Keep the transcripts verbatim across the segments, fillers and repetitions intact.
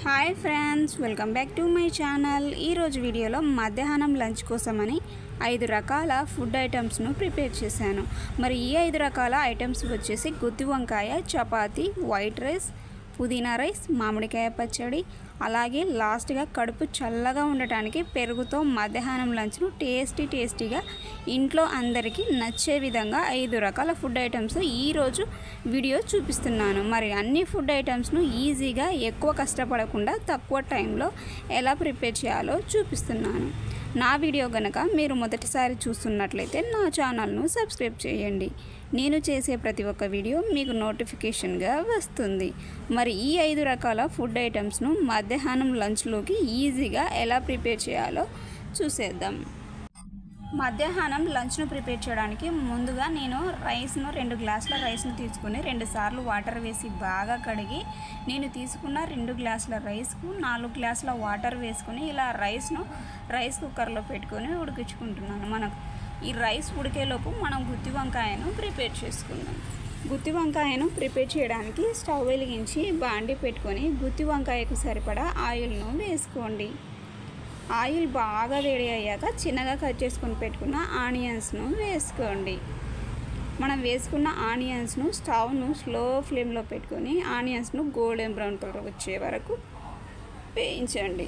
Hi friends, welcome back to my channel. ఈరోజు వీడియోలో మధ్యాహ్నం లంచ్ కోసమని ఐదు రకాల ఫుడ్ ఐటమ్స్ను ప్రిపేర్ చేశాను. మరి ఈ ఐదు రకాల ఐటమ్స్ వచ్చేసి గుత్తి వంకాయ, చపాతీ, వైట్ రైస్, పుదీనా రైస్, మామిడికాయ పచ్చడి, అలాగే లాస్ట్గా కడుపు చల్లగా ఉండటానికి పెరుగుతో మధ్యాహ్నం లంచ్ను టేస్టీ టేస్టీగా ఇంట్లో అందరికీ నచ్చే విధంగా ఐదు రకాల ఫుడ్ ఐటమ్స్ ఈరోజు వీడియో చూపిస్తున్నాను. మరి అన్ని ఫుడ్ ఐటమ్స్ను ఈజీగా ఎక్కువ కష్టపడకుండా తక్కువ టైంలో ఎలా ప్రిపేర్ చేయాలో చూపిస్తున్నాను. నా వీడియో కనుక మీరు మొదటిసారి చూస్తున్నట్లయితే నా ఛానల్ను సబ్స్క్రైబ్ చేయండి. నేను చేసే ప్రతి ఒక్క వీడియో మీకు నోటిఫికేషన్గా వస్తుంది. మరి ఈ ఐదు రకాల ఫుడ్ ఐటమ్స్ను మధ్యాహ్నం లంచ్లోకి ఈజీగా ఎలా ప్రిపేర్ చేయాలో చూసేద్దాం. మధ్యాహ్నం లంచ్ను ప్రిపేర్ చేయడానికి ముందుగా నేను రైస్ను రెండు గ్లాసుల రైస్ను తీసుకుని రెండు సార్లు వాటర్ వేసి బాగా కడిగి నేను తీసుకున్న రెండు గ్లాసుల రైస్కు నాలుగు గ్లాసుల వాటర్ వేసుకొని ఇలా రైస్ను రైస్ కుక్కర్లో పెట్టుకొని ఉడికించుకుంటున్నాను. మనకు ఈ రైస్ ఉడికేలోపు మనం గుత్తి వంకాయను ప్రిపేర్ చేసుకుందాం. గుత్తి వంకాయను ప్రిపేర్ చేయడానికి స్టవ్ వెలిగించి బాండి పెట్టుకొని గుత్తి వంకాయకు సరిపడా ఆయిల్ను వేసుకోండి. ఆయిల్ బాగా వేడి అయ్యాక చిన్నగా కట్ చేసుకొని పెట్టుకున్న ఆనియన్స్ను వేసుకోండి. మనం వేసుకున్న ఆనియన్స్ను స్టవ్ను స్లో ఫ్లేమ్లో పెట్టుకొని ఆనియన్స్ను గోల్డెన్ బ్రౌన్ కలర్ వచ్చే వరకు వేయించండి.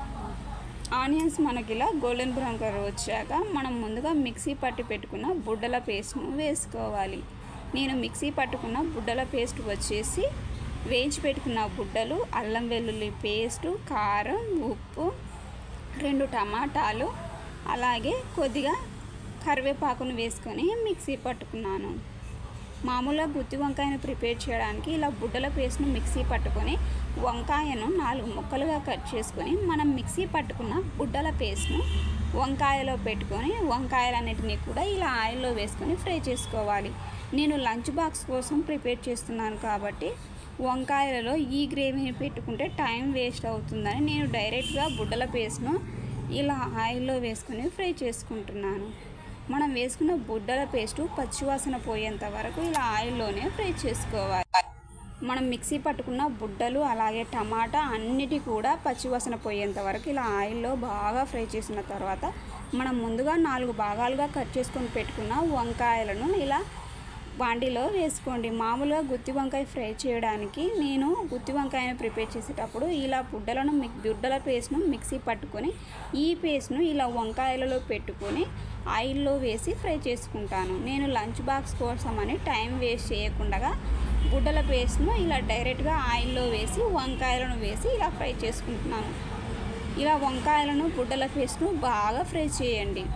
ఆనియన్స్ మనకి ఇలా గోల్డెన్ బ్రౌన్ కలర్ వచ్చాక మనం ముందుగా మిక్సీ పట్టి పెట్టుకున్న బుడ్డల పేస్ట్ను వేసుకోవాలి. నేను మిక్సీ పట్టుకున్న బుడ్డల పేస్ట్ వచ్చేసి వేయించి పెట్టుకున్న బుడ్డలు, అల్లం వెల్లుల్లి పేస్టు, కారం, ఉప్పు, రెండు టమాటాలు, అలాగే కొద్దిగా కరివేపాకును వేసుకొని మిక్సీ పట్టుకున్నాను. మామూలుగా గుత్తి వంకాయను ప్రిపేర్ చేయడానికి ఇలా బుడ్డల పేస్ట్ను మిక్సీ పట్టుకొని వంకాయను నాలుగు ముక్కలుగా కట్ చేసుకొని మనం మిక్సీ పట్టుకున్న బుడ్డల పేస్ట్ను వంకాయలో పెట్టుకొని వంకాయలన్నిటినీ కూడా ఇలా ఆయిల్లో వేసుకొని ఫ్రై చేసుకోవాలి. నేను లంచ్ బాక్స్ కోసం ప్రిపేర్ చేస్తున్నాను కాబట్టి వంకాయలలో ఈ గ్రేవీని పెట్టుకుంటే టైం వేస్ట్ అవుతుందని నేను డైరెక్ట్గా బుడ్డల పేస్ట్ను ఇలా ఆయిల్లో వేసుకొని ఫ్రై చేసుకుంటున్నాను. మనం వేసుకున్న బుడ్డల పేస్టు పచ్చివాసన పోయేంత వరకు ఇలా ఆయిల్లోనే ఫ్రై చేసుకోవాలి. మనం మిక్సీ పట్టుకున్న బుడ్డలు అలాగే టమాటా అన్నిటి కూడా పచ్చివాసన పోయేంత వరకు ఇలా ఆయిల్లో బాగా ఫ్రై చేసిన తర్వాత మనం ముందుగా నాలుగు భాగాలుగా కట్ చేసుకొని పెట్టుకున్న వంకాయలను ఇలా బాండీలో వేసుకోండి. మామూలుగా గుత్తి వంకాయ ఫ్రై చేయడానికి నేను గుత్తి వంకాయను ప్రిపేర్ చేసేటప్పుడు ఇలా బుడ్డలను బుడ్డల పేస్ట్ను మిక్సీ పట్టుకొని ఈ పేస్ట్ను ఇలా వంకాయలలో పెట్టుకొని ఆయిల్లో వేసి ఫ్రై చేసుకుంటాను. నేను లంచ్ బాక్స్ కోసం అని టైం వేస్ట్ చేయకుండా బుడ్డల పేస్ట్ను ఇలా డైరెక్ట్గా ఆయిల్లో వేసి వంకాయలను వేసి ఇలా ఫ్రై చేసుకుంటున్నాను. ఇలా వంకాయలను బుడ్డల పేస్ట్ను బాగా ఫ్రై చేయండి.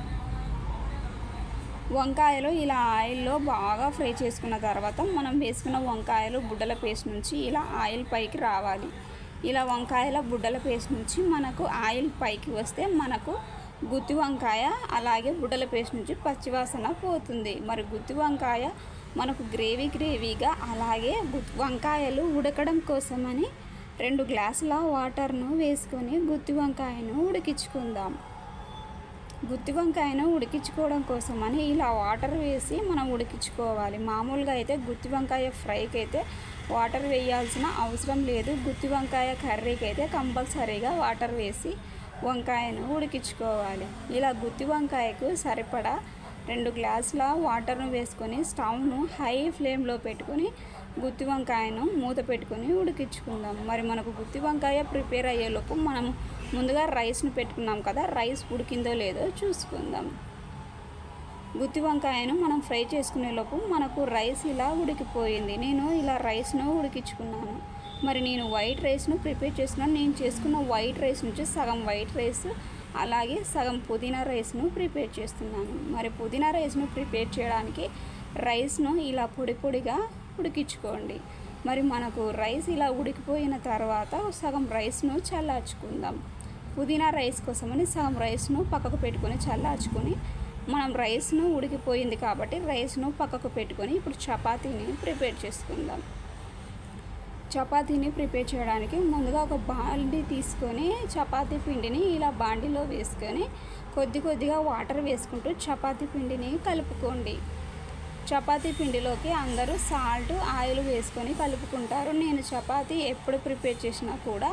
వంకాయలు ఇలా ఆయిల్లో బాగా ఫ్రై చేసుకున్న తర్వాత మనం వేసుకున్న వంకాయలు బుడ్డల పేస్ట్ నుంచి ఇలా ఆయిల్ పైకి రావాలి. ఇలా వంకాయల బుడ్డల పేస్ట్ నుంచి మనకు ఆయిల్ పైకి వస్తే మనకు గుత్తి వంకాయ అలాగే బుడ్డల పేస్ట్ నుంచి పచ్చివాసన పోతుంది. మరి గుత్తి వంకాయ మనకు గ్రేవీ గ్రేవీగా అలాగే వంకాయలు ఉడకడం కోసమని రెండు గ్లాసుల వాటర్ను వేసుకొని గుత్తి వంకాయను ఉడికించుకుందాం. గుత్తి వంకాయను ఉడికించుకోవడం కోసమని ఇలా వాటర్ వేసి మనం ఉడికించుకోవాలి. మామూలుగా అయితే గుత్తి వంకాయ ఫ్రైకి అయితే వాటర్ వేయాల్సిన అవసరం లేదు. గుత్తి వంకాయ కర్రీకి అయితే కంపల్సరీగా వాటర్ వేసి వంకాయను ఉడికించుకోవాలి. ఇలా గుత్తి వంకాయకు సరిపడా రెండు గ్లాసుల వాటర్ను వేసుకొని స్టవ్ను హై ఫ్లేమ్లో పెట్టుకొని గుత్తి వంకాయను మూత పెట్టుకొని ఉడికించుకుందాం. మరి మనకు గుత్తి వంకాయ ప్రిపేర్ అయ్యేలోపు మనం ముందుగా రైస్ను పెట్టుకున్నాం కదా, రైస్ ఉడికిందో లేదో చూసుకుందాం. గుత్తి వంకాయను మనం ఫ్రై చేసుకునేలోపు మనకు రైస్ ఇలా ఉడికిపోయింది. నేను ఇలా రైస్ను ఉడికించుకున్నాను. మరి నేను వైట్ రైస్ను ప్రిపేర్ చేస్తున్నాను. నేను చేసుకున్న వైట్ రైస్ నుంచి సగం వైట్ రైస్ అలాగే సగం పుదీనా రైస్ను ప్రిపేర్ చేస్తున్నాను. మరి పుదీనా రైస్ను ప్రిపేర్ చేయడానికి రైస్ను ఇలా పొడి పొడిగా ఉడికించుకోండి. మరి మనకు రైస్ ఇలా ఉడికిపోయిన తర్వాత సగం రైస్ను చల్లార్చుకుందాం. పుదీనా రైస్ కోసమని సగం రైస్ను పక్కకు పెట్టుకొని చల్లార్చుకొని మనం రైస్ను ఉడికిపోయింది కాబట్టి రైస్ను పక్కకు పెట్టుకొని ఇప్పుడు చపాతీని ప్రిపేర్ చేసుకుందాం. చపాతీని ప్రిపేర్ చేయడానికి ముందుగా ఒక బాండి తీసుకొని చపాతీ పిండిని ఇలా బాండీలో వేసుకొని కొద్ది కొద్దిగా వాటర్ వేసుకుంటూ చపాతీ పిండిని కలుపుకోండి. చపాతీ పిండిలోకి అందరూ సాల్ట్, ఆయిల్ వేసుకొని కలుపుకుంటారు. నేను చపాతీ ఎప్పుడు ప్రిపేర్ చేసినా కూడా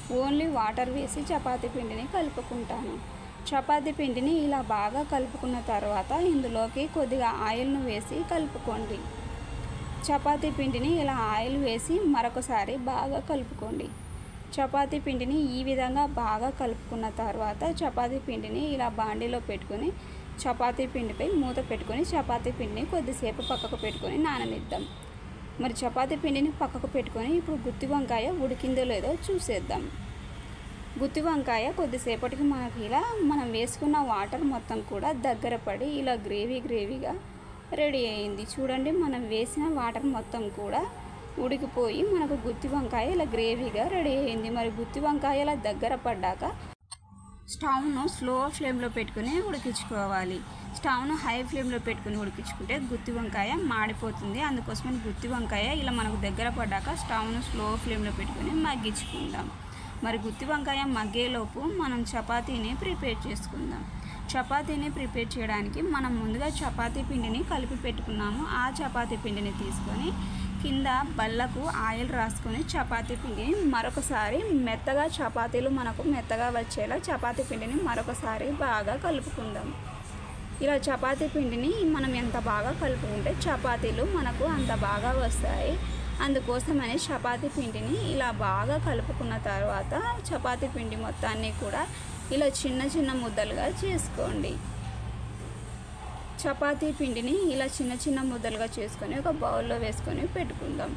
ఓన్లీ వాటర్ వేసి చపాతీ పిండిని కలుపుకుంటాను. చపాతీ పిండిని ఇలా బాగా కలుపుకున్న తర్వాత ఇందులోకి కొద్దిగా ఆయిల్ను వేసి కలుపుకోండి. చపాతీ పిండిని ఇలా ఆయిల్ వేసి మరొకసారి బాగా కలుపుకోండి. చపాతీ పిండిని ఈ విధంగా బాగా కలుపుకున్న తర్వాత చపాతీ పిండిని ఇలా బాండీలో పెట్టుకొని చపాతీ పిండిపై మూత పెట్టుకొని చపాతీ పిండిని కొద్దిసేపు పక్కకు పెట్టుకొని నాననిద్దాం. మరి చపాతీ పిండిని పక్కకు పెట్టుకొని ఇప్పుడు గుత్తి వంకాయ ఉడికిందో లేదో చూసేద్దాం. గుత్తి వంకాయ కొద్దిసేపటికి మనకి ఇలా మనం వేసుకున్న వాటర్ మొత్తం కూడా దగ్గర పడి ఇలా గ్రేవీ గ్రేవీగా రెడీ అయింది. చూడండి, మనం వేసిన వాటర్ మొత్తం కూడా ఉడికిపోయి మనకు గుత్తి వంకాయ ఇలా గ్రేవీగా రెడీ అయింది. మరి గుత్తి వంకాయ ఇలా దగ్గర పడ్డాక స్టవ్ను స్లో ఫ్లేమ్లో పెట్టుకుని ఉడికించుకోవాలి. స్టవ్ను హై ఫ్లేమ్లో పెట్టుకుని ఉడికించుకుంటే గుత్తి వంకాయ మాడిపోతుంది. అందుకోసమని గుత్తి వంకాయ ఇలా మనకు దగ్గర పడ్డాక స్టవ్ను స్లో ఫ్లేమ్లో పెట్టుకుని మగ్గించుకుందాం. మరి గుత్తి వంకాయ మగ్గేలోపు మనం చపాతీని ప్రిపేర్ చేసుకుందాం. చపాతీని ప్రిపేర్ చేయడానికి మనం ముందుగా చపాతీ పిండిని కలిపి పెట్టుకున్నాము. ఆ చపాతీ పిండిని తీసుకొని కింద బల్లకు ఆయిల్ రాసుకొని చపాతీ పిండిని మరొకసారి మెత్తగా చపాతీలు మనకు మెత్తగా వచ్చేలా చపాతీ పిండిని మరొకసారి బాగా కలుపుకుందాం. ఇలా చపాతీ పిండిని మనం ఎంత బాగా కలుపుకుంటే చపాతీలు మనకు అంత బాగా వస్తాయి. అందుకోసమని చపాతీ పిండిని ఇలా బాగా కలుపుకున్న తర్వాత చపాతీ పిండి మొత్తాన్ని కూడా ఇలా చిన్న చిన్న ముద్దలుగా చేసుకోండి. చపాతీ పిండిని ఇలా చిన్న చిన్న ముద్దలుగా చేసుకొని ఒక బౌల్లో వేసుకొని పెట్టుకుందాం.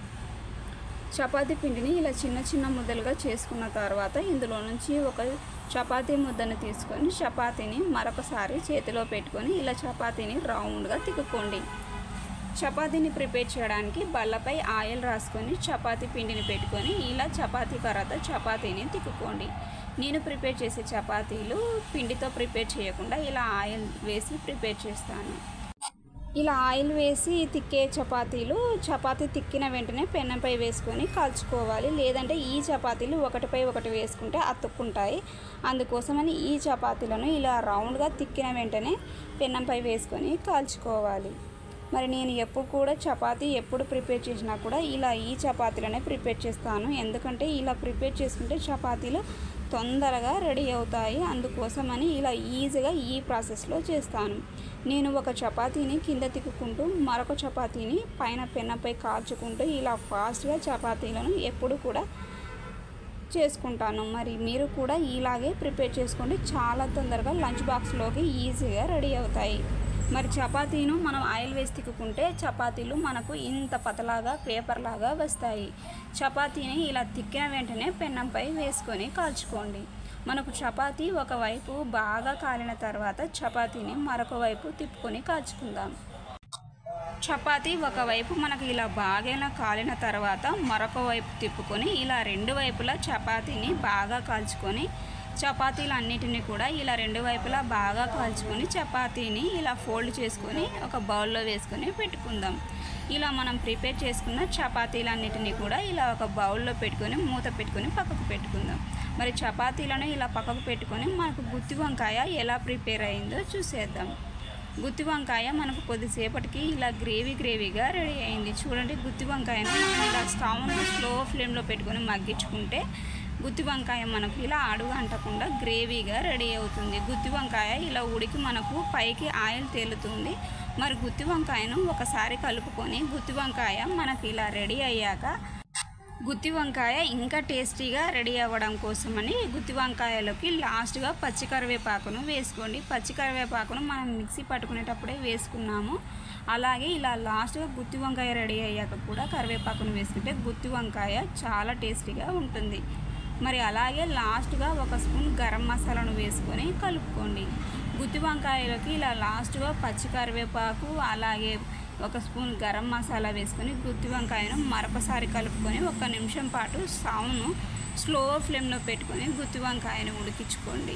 చపాతీ పిండిని ఇలా చిన్న చిన్న ముద్దలుగా చేసుకున్న తర్వాత ఇందులో నుంచి ఒక చపాతీ ముద్దను తీసుకొని చపాతీని మరొకసారి చేతిలో పెట్టుకొని ఇలా చపాతీని రౌండ్గా తిక్కుకోండి. చపాతీని ప్రిపేర్ చేయడానికి బల్లపై ఆయిల్ రాసుకొని చపాతీ పిండిని పెట్టుకొని ఇలా చపాతీ కర్రతో చపాతీని తిక్కుకోండి. నేను ప్రిపేర్ చేసే చపాతీలు పిండితో ప్రిపేర్ చేయకుండా ఇలా ఆయిల్ వేసి ప్రిపేర్ చేస్తాను. ఇలా ఆయిల్ వేసి తిక్కే చపాతీలు చపాతీ తిక్కిన వెంటనే పెనంపై వేసుకొని కాల్చుకోవాలి. లేదంటే ఈ చపాతీలు ఒకటిపై ఒకటి వేసుకుంటే అతుక్కుంటాయి. అందుకోసమని ఈ చపాతీలను ఇలా రౌండ్గా తిక్కిన వెంటనే పెనంపై వేసుకొని కాల్చుకోవాలి. మరి నేను ఎప్పుడు కూడా చపాతీ ఎప్పుడు ప్రిపేర్ చేసినా కూడా ఇలా ఈ చపాతీలనే ప్రిపేర్ చేస్తాను. ఎందుకంటే ఇలా ప్రిపేర్ చేసుకుంటే చపాతీలు తొందరగా రెడీ అవుతాయి. అందుకోసమని ఇలా ఈజీగా ఈ ప్రాసెస్లో చేస్తాను. నేను ఒక చపాతీని కింద తిక్కుకుంటూ మరొక చపాతీని పైన పెనంపై కాల్చుకుంటూ ఇలా ఫాస్ట్గా చపాతీలను ఎప్పుడు కూడా చేసుకుంటాను. మరి మీరు కూడా ఇలాగే ప్రిపేర్ చేసుకోండి. చాలా తొందరగా లంచ్ బాక్స్లోకి ఈజీగా రెడీ అవుతాయి. మరి చపాతీను మనం ఆయిల్ వేసి తిక్కుకుంటే చపాతీలు మనకు ఇంత పతలాగా పేపర్ లాగా వస్తాయి. చపాతీని ఇలా తిక్కిన వెంటనే పెనంపై వేసుకొని కాల్చుకోండి. మనకు చపాతీ ఒకవైపు బాగా కాలిన తర్వాత చపాతీని మరొక వైపు తిప్పుకొని కాల్చుకుందాం. చపాతీ ఒకవైపు మనకు ఇలా బాగా కాలిన తర్వాత మరొక వైపు తిప్పుకొని ఇలా రెండు వైపులా చపాతీని బాగా కాల్చుకొని చపాతీలన్నిటిని కూడా ఇలా రెండు వైపులా బాగా కాల్చుకొని చపాతీని ఇలా ఫోల్డ్ చేసుకొని ఒక బౌల్లో వేసుకొని పెట్టుకుందాం. ఇలా మనం ప్రిపేర్ చేసుకున్న చపాతీలన్నిటిని కూడా ఇలా ఒక బౌల్లో పెట్టుకొని మూత పెట్టుకొని పక్కకు పెట్టుకుందాం. మరి చపాతీలను ఇలా పక్కకు పెట్టుకొని మనకు గుత్తి వంకాయ ఎలా ప్రిపేర్ అయిందో చూసేద్దాం. గుత్తి వంకాయ మనకు కొద్దిసేపటికి ఇలా గ్రేవీ గ్రేవీగా రెడీ అయింది. చూడండి, గుత్తి వంకాయను మనం ఇలా స్టవ్ను స్లో ఫ్లేమ్లో పెట్టుకొని మగ్గించుకుంటే గుత్తి వంకాయ మనకు ఇలా అడుగు అంటకుండా గ్రేవీగా రెడీ అవుతుంది. గుత్తి వంకాయ ఇలా ఉడికి మనకు పైకి ఆయిల్ తేలుతుంది. మరి గుత్తి వంకాయను ఒకసారి కలుపుకొని గుత్తి వంకాయ మనకు ఇలా రెడీ అయ్యాక గుత్తి వంకాయ ఇంకా టేస్టీగా రెడీ అవ్వడం కోసమని గుత్తి వంకాయలోకి లాస్ట్గా పచ్చి కరివేపాకును వేసుకోండి. పచ్చి కరివేపాకును మనం మిక్సీ పట్టుకునేటప్పుడే వేసుకున్నాము. అలాగే ఇలా లాస్ట్గా గుత్తి వంకాయ రెడీ అయ్యాక కూడా కరివేపాకును వేసుకుంటే గుత్తి వంకాయ చాలా టేస్టీగా ఉంటుంది. మరి అలాగే లాస్ట్గా ఒక స్పూన్ గరం మసాలాను వేసుకొని కలుపుకోండి. గుత్తి వంకాయలోకి ఇలా లాస్ట్గా పచ్చి కరివేపాకు అలాగే ఒక స్పూన్ గరం మసాలా వేసుకొని గుత్తి వంకాయను మరొకసారి కలుపుకొని ఒక నిమిషం పాటు స్టవ్ను స్లో ఫ్లేమ్లో పెట్టుకొని గుత్తి వంకాయను ఉడికించుకోండి.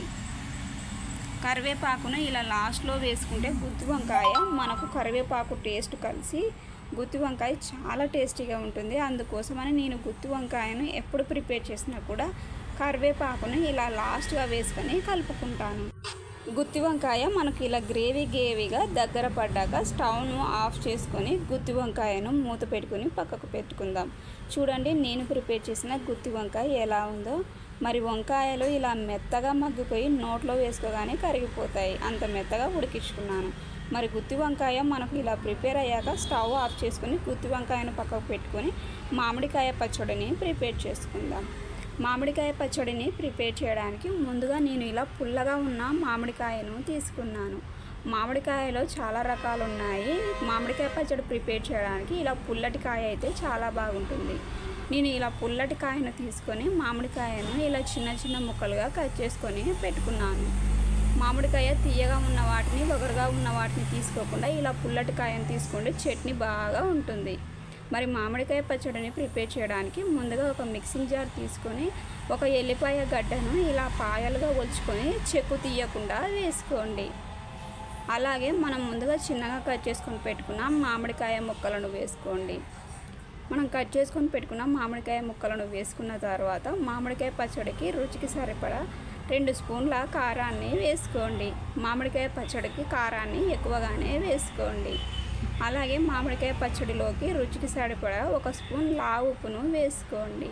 కరివేపాకును ఇలా లాస్ట్లో వేసుకుంటే గుత్తి వంకాయ మనకు కరివేపాకు టేస్ట్ కలిసి గుత్తి వంకాయ చాలా టేస్టీగా ఉంటుంది. అందుకోసమని నేను గుత్తి వంకాయను ఎప్పుడు ప్రిపేర్ చేసినా కూడా కరివేపాకును ఇలా లాస్ట్గా వేసుకొని కలుపుకుంటాను. గుత్తి వంకాయ మనకి ఇలా గ్రేవీ గ్రేవీగా దగ్గర పడ్డాక స్టవ్ను ఆఫ్ చేసుకొని గుత్తి వంకాయను మూత పెట్టుకొని పక్కకు పెట్టుకుందాం. చూడండి నేను ప్రిపేర్ చేసిన గుత్తి వంకాయ ఎలా ఉందో. మరి వంకాయలు ఇలా మెత్తగా మగ్గిపోయి నోట్లో వేసుకోగానే కరిగిపోతాయి, అంత మెత్తగా ఉడికించుకున్నాను. మరి గుత్తి వంకాయ మనకు ఇలా ప్రిపేర్ అయ్యాక స్టవ్ ఆఫ్ చేసుకొని గుత్తి వంకాయను పక్కకు పెట్టుకొని మామిడికాయ పచ్చడిని ప్రిపేర్ చేసుకుందాం. మామిడికాయ పచ్చడిని ప్రిపేర్ చేయడానికి ముందుగా నేను ఇలా పుల్లగా ఉన్న మామిడికాయను తీసుకున్నాను. మామిడికాయలో చాలా రకాలు ఉన్నాయి. మామిడికాయ పచ్చడి ప్రిపేర్ చేయడానికి ఇలా పుల్లటి కాయ అయితే చాలా బాగుంటుంది. నేను ఇలా పుల్లటి కాయను తీసుకొని మామిడికాయను ఇలా చిన్న చిన్న ముక్కలుగా కట్ చేసుకొని పెట్టుకున్నాను. మామిడికాయ తీయగా ఉన్న వాటిని వగరుగా ఉన్న వాటిని తీసుకోకుండా ఇలా పుల్లటి కాయను తీసుకోండి, చట్నీ బాగా ఉంటుంది. మరి మామిడికాయ పచ్చడిని ప్రిపేర్ చేయడానికి ముందుగా ఒక మిక్సింగ్ జార్ తీసుకొని ఒక ఎల్లిపాయ గడ్డను ఇలా పాయలుగా ఒలుచుకొని చెక్కు తీయకుండా వేసుకోండి. అలాగే మనం ముందుగా చిన్నగా కట్ చేసుకొని పెట్టుకున్న మామిడికాయ ముక్కలను వేసుకోండి. మనం కట్ చేసుకొని పెట్టుకున్న మామిడికాయ ముక్కలను వేసుకున్న తర్వాత మామిడికాయ పచ్చడికి రుచికి సరిపడా రెండు స్పూన్ల కారాన్ని వేసుకోండి. మామిడికాయ పచ్చడికి కారాన్ని ఎక్కువగానే వేసుకోండి. అలాగే మామిడికాయ పచ్చడిలోకి రుచికి సరిపడా ఒక స్పూన్ లావు ఉప్పును వేసుకోండి.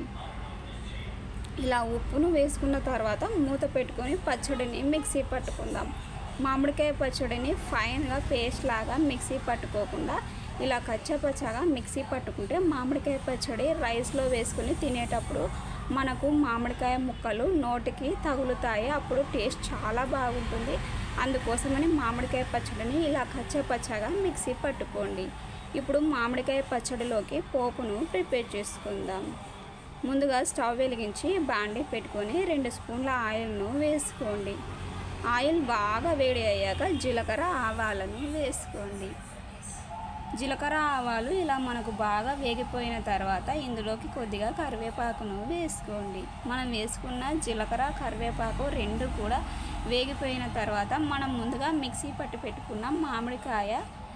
ఇలా ఉప్పును వేసుకున్న తర్వాత మూత పెట్టుకొని పచ్చడిని మిక్సీ పట్టుకుందాం. మామిడికాయ పచ్చడిని ఫైన్గా పేస్ట్ లాగా మిక్సీ పట్టుకోకుండా ఇలా కచ్చాపచ్చాగా మిక్సీ పట్టుకుంటే మామిడికాయ పచ్చడి రైస్లో వేసుకొని తినేటప్పుడు మనకు మామిడికాయ ముక్కలు నోటికి తగులుతాయి, అప్పుడు టేస్ట్ చాలా బాగుంటుంది. అందుకోసమని మామిడికాయ పచ్చడిని ఇలా కచ్చాపచ్చాగా మిక్సీ పట్టుకోండి. ఇప్పుడు మామిడికాయ పచ్చడిలోకి పోపును ప్రిపేర్ చేసుకుందాం. ముందుగా స్టవ్ వెలిగించి బాండీ పెట్టుకొని రెండు స్పూన్ల ఆయిల్ను వేసుకోండి. ఆయిల్ బాగా వేడి అయ్యాక జీలకర్ర ఆవాలను వేసుకోండి. జీలకర్ర ఆవాలు ఇలా మనకు బాగా వేగిపోయిన తర్వాత ఇందులోకి కొద్దిగా కరివేపాకును వేసుకోండి. మనం వేసుకున్న జీలకర్ర కరివేపాకు రెండు కూడా వేగిపోయిన తర్వాత మనం ముందుగా మిక్సీ పట్టి పెట్టుకున్న మామిడికాయ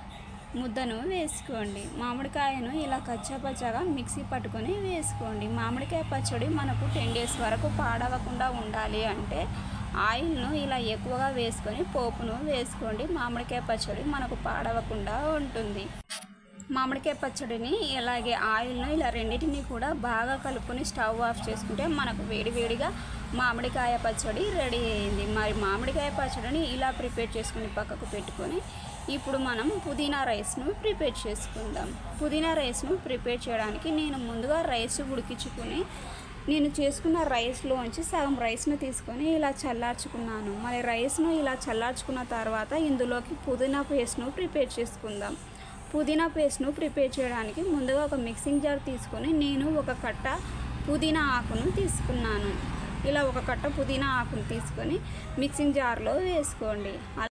ముద్దను వేసుకోండి. మామిడికాయను ఇలా కచ్చాపచ్చాగా మిక్సీ పట్టుకొని వేసుకోండి. మామిడికాయ పచ్చడి మనకు టెన్ డేస్ వరకు పాడవకుండా ఉండాలి అంటే ఆయిల్ను ఇలా ఎక్కువగా వేసుకొని పోపును వేసుకోండి. మామిడికాయ పచ్చడి మనకు పాడవకుండా ఉంటుంది. మామిడికాయ పచ్చడిని అలాగే ఆయిల్ను ఇలా రెండింటిని కూడా బాగా కలుపుకొని స్టవ్ ఆఫ్ చేసుకుంటే మనకు వేడివేడిగా మామిడికాయ పచ్చడి రెడీ అయింది. మరి మామిడికాయ పచ్చడిని ఇలా ప్రిపేర్ చేసుకుని పక్కకు పెట్టుకొని ఇప్పుడు మనం పుదీనా రైస్ను ప్రిపేర్ చేసుకుందాం. పుదీనా రైస్ను ప్రిపేర్ చేయడానికి నేను ముందుగా రైస్ ఉడికించుకొని నేను చేసుకున్న రైస్లోంచి సగం రైస్ను తీసుకొని ఇలా చల్లార్చుకున్నాను. మరి రైస్ను ఇలా చల్లార్చుకున్న తర్వాత ఇందులోకి పుదీనా పేస్ట్ను ప్రిపేర్ చేసుకుందాం. పుదీనా పేస్ట్ను ప్రిపేర్ చేయడానికి ముందుగా ఒక మిక్సింగ్ జార్ తీసుకొని నేను ఒక కట్ట పుదీనా ఆకును తీసుకున్నాను. ఇలా ఒక కట్ట పుదీనా ఆకును తీసుకొని మిక్సింగ్ జార్లో వేసుకోండి.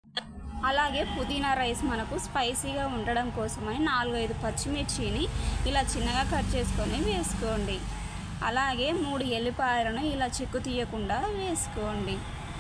అలాగే పుదీనా రైస్ మనకు స్పైసీగా ఉండడం కోసమని నాలుగైదు పచ్చిమిర్చిని ఇలా చిన్నగా కట్ చేసుకొని వేసుకోండి. అలాగే మూడు ఎల్లిపాయలను ఇలా చెక్కు తీయకుండా వేసుకోండి.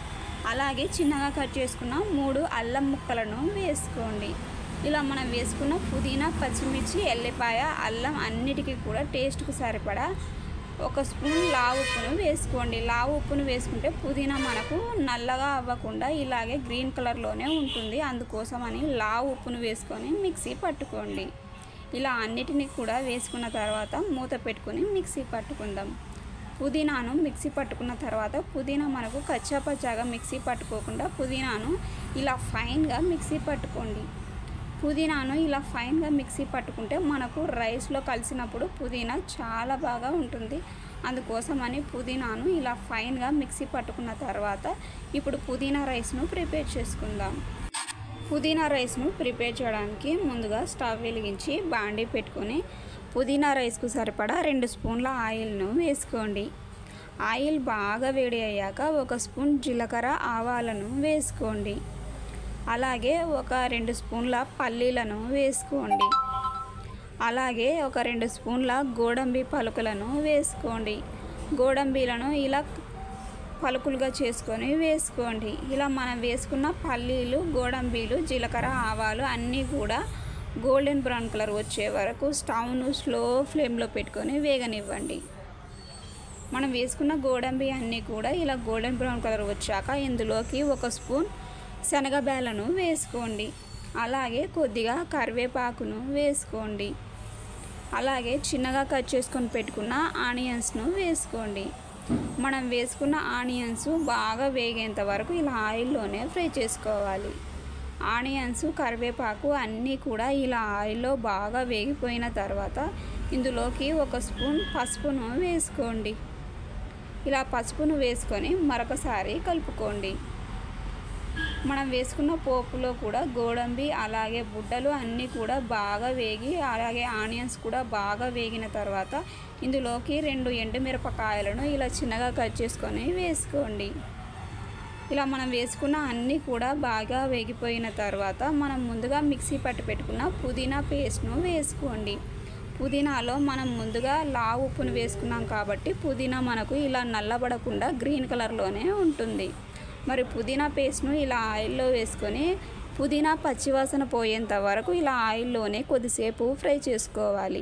అలాగే చిన్నగా కట్ చేసుకున్న మూడు అల్లం ముక్కలను వేసుకోండి. ఇలా మనం వేసుకున్న పుదీనా పచ్చిమిర్చి ఎల్లిపాయ అల్లం అన్నిటికీ కూడా టేస్ట్కు సరిపడా ఒక స్పూన్ లావు ఉప్పును వేసుకోండి. లావు ఉప్పును వేసుకుంటే పుదీనా మనకు నల్లగా అవ్వకుండా ఇలాగే గ్రీన్ కలర్లోనే ఉంటుంది. అందుకోసమని లావు ఉప్పును వేసుకొని మిక్సీ పట్టుకోండి. ఇలా అన్నిటినీ కూడా వేసుకున్న తర్వాత మూత పెట్టుకొని మిక్సీ పట్టుకుందాం. పుదీనాను మిక్సీ పట్టుకున్న తర్వాత పుదీనా మనకు కచ్చాపచ్చాగా మిక్సీ పట్టుకోకుండా పుదీనాను ఇలా ఫైన్గా మిక్సీ పట్టుకోండి. పుదీనాను ఇలా ఫైన్గా మిక్సీ పట్టుకుంటే మనకు రైస్లో కలిసినప్పుడు పుదీనా చాలా బాగా ఉంటుంది. అందుకోసమని పుదీనాను ఇలా ఫైన్గా మిక్సీ పట్టుకున్న తర్వాత ఇప్పుడు పుదీనా రైస్ను ప్రిపేర్ చేసుకుందాం. పుదీనా రైస్ను ప్రిపేర్ చేయడానికి ముందుగా స్టవ్ వెలిగించి బాండీ పెట్టుకొని పుదీనా రైస్కు సరిపడా రెండు స్పూన్ల ఆయిల్ను వేసుకోండి. ఆయిల్ బాగా వేడి అయ్యాక ఒక స్పూన్ జీలకర్ర ఆవాలను వేసుకోండి. అలాగే ఒక రెండు స్పూన్ల పల్లీలను వేసుకోండి. అలాగే ఒక రెండు స్పూన్ల గోడంబి పలుకులను వేసుకోండి. గోడంబీలను ఇలా పలుకులుగా చేసుకొని వేసుకోండి. ఇలా మనం వేసుకున్న పల్లీలు గోడంబీలు జీలకర్ర ఆవాలు అన్నీ కూడా గోల్డెన్ బ్రౌన్ కలర్ వచ్చే వరకు స్టవ్ను స్లో ఫ్లేమ్లో పెట్టుకొని వేగనివ్వండి. మనం వేసుకున్న గోడంబి అన్నీ కూడా ఇలా గోల్డెన్ బ్రౌన్ కలర్ వచ్చాక ఇందులోకి ఒక స్పూన్ శనగబేలను వేసుకోండి. అలాగే కొద్దిగా కరివేపాకును వేసుకోండి. అలాగే చిన్నగా కట్ చేసుకొని పెట్టుకున్న ఆనియన్స్ను వేసుకోండి. మనం వేసుకున్న ఆనియన్స్ బాగా వేగేంత వరకు ఇలా ఆయిల్లోనే ఫ్రై చేసుకోవాలి. ఆనియన్స్ కరివేపాకు అన్నీ కూడా ఇలా ఆయిల్లో బాగా వేగిపోయిన తర్వాత ఇందులోకి ఒక స్పూన్ పసుపును వేసుకోండి. ఇలా పసుపును వేసుకొని మరొకసారి కలుపుకోండి. మనం వేసుకున్న పోపులో కూడా గోడంబి అలాగే బుడ్డలు అన్నీ కూడా బాగా వేగి అలాగే ఆనియన్స్ కూడా బాగా వేగిన తర్వాత ఇందులోకి రెండు ఎండుమిరపకాయలను ఇలా చిన్నగా కట్ చేసుకొని వేసుకోండి. ఇలా మనం వేసుకున్న అన్నీ కూడా బాగా వేగిపోయిన తర్వాత మనం ముందుగా మిక్సీ పట్టి పెట్టుకున్న పుదీనా పేస్ట్ను వేసుకోండి. పుదీనాలో మనం ముందుగా లావు ఉప్పును వేసుకున్నాం కాబట్టి పుదీనా మనకు ఇలా నల్లబడకుండా గ్రీన్ కలర్లోనే ఉంటుంది. మరి పుదీనా పేస్ట్ను ఇలా ఆయిల్లో వేసుకొని పుదీనా పచ్చివాసన పోయేంత వరకు ఇలా ఆయిల్లోనే కొద్దిసేపు ఫ్రై చేసుకోవాలి.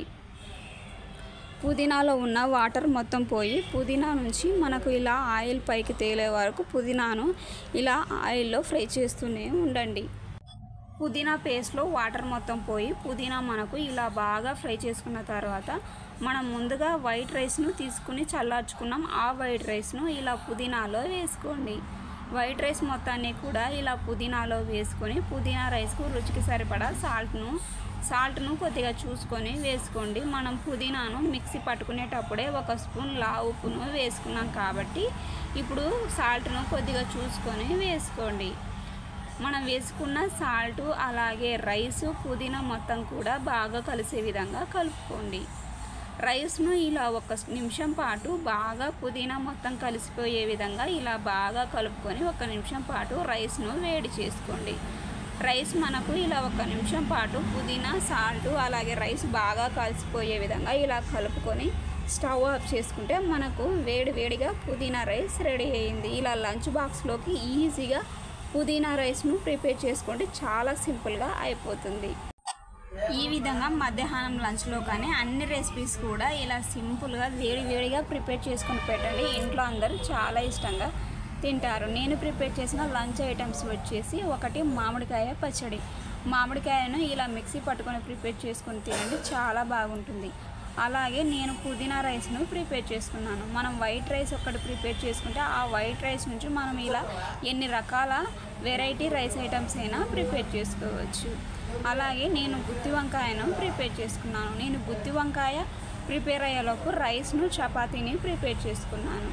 పుదీనాలో ఉన్న వాటర్ మొత్తం పోయి పుదీనా నుంచి మనకు ఇలా ఆయిల్ పైకి తేలే వరకు పుదీనాను ఇలా ఆయిల్లో ఫ్రై చేస్తూనే ఉండండి. పుదీనా పేస్ట్లో వాటర్ మొత్తం పోయి పుదీనా మనకు ఇలా బాగా ఫ్రై చేసుకున్న తర్వాత మనం ముందుగా వైట్ రైస్ను తీసుకుని చల్లార్చుకున్నాం. ఆ వైట్ రైస్ను ఇలా పుదీనాలో వేసుకోండి. వైట్ రైస్ మొత్తాన్ని కూడా ఇలా పుదీనాలో వేసుకొని పుదీనా రైస్కు రుచికి సరిపడా సాల్ట్ను సాల్ట్ను కొద్దిగా చూసుకొని వేసుకోండి. మనం పుదీనాను మిక్సీ పట్టుకునేటప్పుడే ఒక స్పూన్ లా ఉప్పును వేసుకున్నాం కాబట్టి ఇప్పుడు సాల్ట్ను కొద్దిగా చూసుకొని వేసుకోండి. మనం వేసుకున్న సాల్ట్ అలాగే రైసు పుదీనా మొత్తం కూడా బాగా కలిసే విధంగా కలుపుకోండి. రైస్ను ఇలా ఒక నిమిషం పాటు బాగా పుదీనా మొత్తం కలిసిపోయే విధంగా ఇలా బాగా కలుపుకొని ఒక నిమిషం పాటు రైస్ను వేడి చేసుకోండి. రైస్ మనకు ఇలా ఒక నిమిషం పాటు పుదీనా సాల్ట్ అలాగే రైస్ బాగా కలిసిపోయే విధంగా ఇలా కలుపుకొని స్టవ్ ఆఫ్ చేసుకుంటే మనకు వేడి వేడిగా పుదీనా రైస్ రెడీ అయింది. ఇలా లంచ్ బాక్స్లోకి ఈజీగా పుదీనా రైస్ను ప్రిపేర్ చేసుకోండి. చాలా సింపుల్గా అయిపోతుంది. ఈ విధంగా మధ్యాహ్నం లంచ్లో కానీ అన్ని రెసిపీస్ కూడా ఇలా సింపుల్గా వేడి వేడిగా ప్రిపేర్ చేసుకొని పెట్టండి. ఇంట్లో అందరూ చాలా ఇష్టంగా తింటారు. నేను ప్రిపేర్ చేసిన లంచ్ ఐటమ్స్ వచ్చేసి ఒకటి మామిడికాయ పచ్చడి. మామిడికాయను ఇలా మిక్సీ పట్టుకొని ప్రిపేర్ చేసుకొని తినండి, చాలా బాగుంటుంది. అలాగే నేను పుదీనా రైస్ను ప్రిపేర్ చేసుకున్నాను. మనం వైట్ రైస్ ఒకటి ప్రిపేర్ చేసుకుంటే ఆ వైట్ రైస్ నుంచి మనం ఇలా ఎన్ని రకాల వెరైటీ రైస్ ఐటమ్స్ అయినా ప్రిపేర్ చేసుకోవచ్చు. అలాగే నేను గుత్తి వంకాయను ప్రిపేర్ చేసుకున్నాను. నేను గుత్తి వంకాయ ప్రిపేర్ అయ్యేలోపు రైస్ను చపాతీని ప్రిపేర్ చేసుకున్నాను.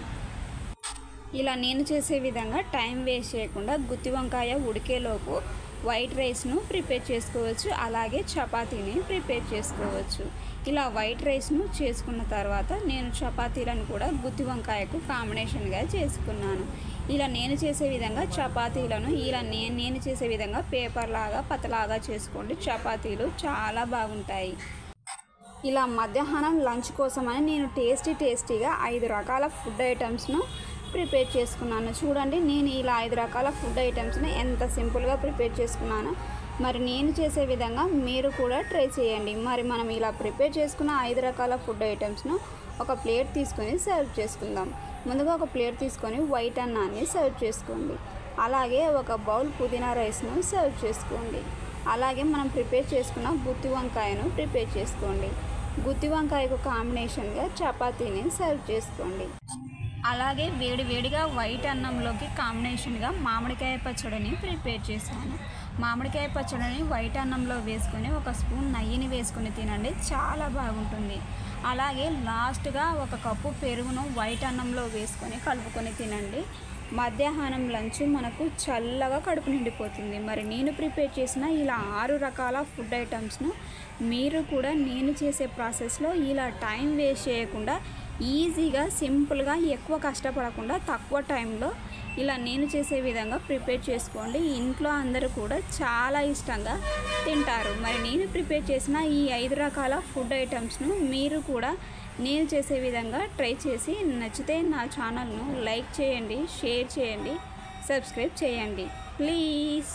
ఇలా నేను చేసే విధంగా టైం వేస్ట్ చేయకుండా గుత్తి వంకాయ ఉడికేలోపు వైట్ రైస్ను ప్రిపేర్ చేసుకోవచ్చు. అలాగే చపాతీని ప్రిపేర్ చేసుకోవచ్చు. ఇలా వైట్ రైస్ను చేసుకున్న తర్వాత నేను చపాతీలను కూడా గుత్తి వంకాయకు కాంబినేషన్గా చేసుకున్నాను. ఇలా నేను చేసే విధంగా చపాతీలను ఇలా నేను నేను చేసే విధంగా పేపర్ లాగా పతలాగా చేసుకోండి. చపాతీలు చాలా బాగుంటాయి. ఇలా మధ్యాహ్నం లంచ్ కోసమని నేను టేస్టీ టేస్టీగా ఐదు రకాల ఫుడ్ ఐటమ్స్ను ప్రిపేర్ చేసుకున్నాను. చూడండి, నేను ఇలా ఐదు రకాల ఫుడ్ ఐటమ్స్ని ఎంత సింపుల్గా ప్రిపేర్ చేసుకున్నాను. మరి నేను చేసే విధంగా మీరు కూడా ట్రై చేయండి. మరి మనం ఇలా ప్రిపేర్ చేసుకున్న ఐదు రకాల ఫుడ్ ఐటమ్స్ను ఒక ప్లేట్ తీసుకొని సర్వ్ చేసుకుందాం. ముందుగా ఒక ప్లేట్ తీసుకొని వైట్ అన్నాన్ని సర్వ్ చేసుకోండి. అలాగే ఒక బౌల్ పుదీనా రైస్ను సర్వ్ చేసుకోండి. అలాగే మనం ప్రిపేర్ చేసుకున్న గుత్తి వంకాయను ప్రిపేర్ చేసుకోండి. గుత్తి వంకాయకు కాంబినేషన్గా చపాతీని సర్వ్ చేసుకోండి. అలాగే వేడి వేడిగా వైట్ అన్నంలోకి కాంబినేషన్గా మామిడికాయ పచ్చడిని ప్రిపేర్ చేశాను. మామిడికాయ పచ్చడిని వైట్ అన్నంలో వేసుకొని ఒక స్పూన్ నెయ్యిని వేసుకొని తినండి, చాలా బాగుంటుంది. అలాగే లాస్ట్గా ఒక కప్పు పెరుగును వైట్ అన్నంలో వేసుకొని కలుపుకొని తినండి. మధ్యాహ్నం లంచ్ మనకు చల్లగా కడుపు నిండిపోతుంది. మరి నేను ప్రిపేర్ చేసిన ఇలా ఆరు రకాల ఫుడ్ ఐటమ్స్ను మీరు కూడా నేను చేసే ప్రాసెస్లో ఇలా టైం వేస్ట్ చేయకుండా ఈజీగా సింపుల్గా ఎక్కువ కష్టపడకుండా తక్కువ టైంలో ఇలా నేను చేసే విధంగా ప్రిపేర్ చేసుకోండి. ఇంట్లో అందరూ కూడా చాలా ఇష్టంగా తింటారు. మరి నేను ప్రిపేర్ చేసిన ఈ ఐదు రకాల ఫుడ్ ఐటమ్స్ను మీరు కూడా నేను చేసే విధంగా ట్రై చేసి నచ్చితే నా ఛానల్ను లైక్ చేయండి, షేర్ చేయండి, సబ్స్క్రైబ్ చేయండి ప్లీజ్.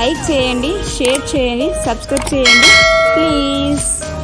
లైక్ చేయండి, షేర్ చేయండి, సబ్స్క్రైబ్ చేయండి ప్లీజ్.